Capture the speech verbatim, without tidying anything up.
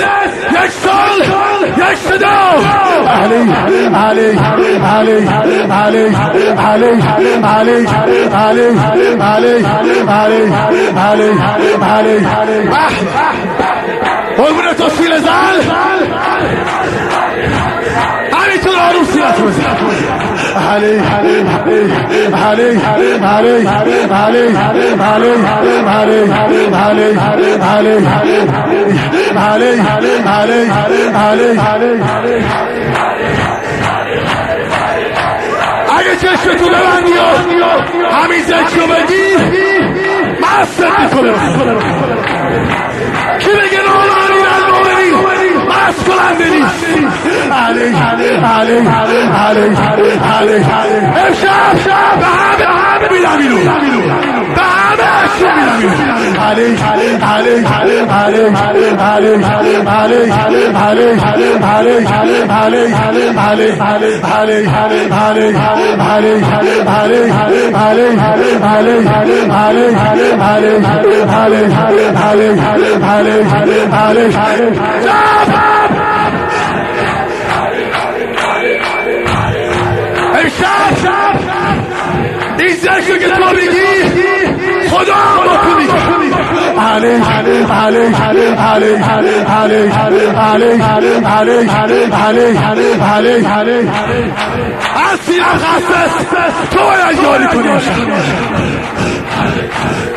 یک سال یک صدا علی علی علی علی علی علی علی علی علی علی علی قربون توصیل زن همینطور آروم سیرت بزن علی علی علی علی علی علی علی علی علی علی علی اگه چشمتو ببندی و همین ذکر بگی مستت میکنه کی بگه نامانی نالمومنی مست کننده نیست علی علی علی علی علی امشب به همه میدم اینو به همه اشو میدم اینو علی علی علی علی علی علی علی علی علی علی علی علی این زشو که تو میگی خدا با تو میگی علی علی علی علی علی علی علی علی علی علی علی از سینم خسته تو باید یاری کنی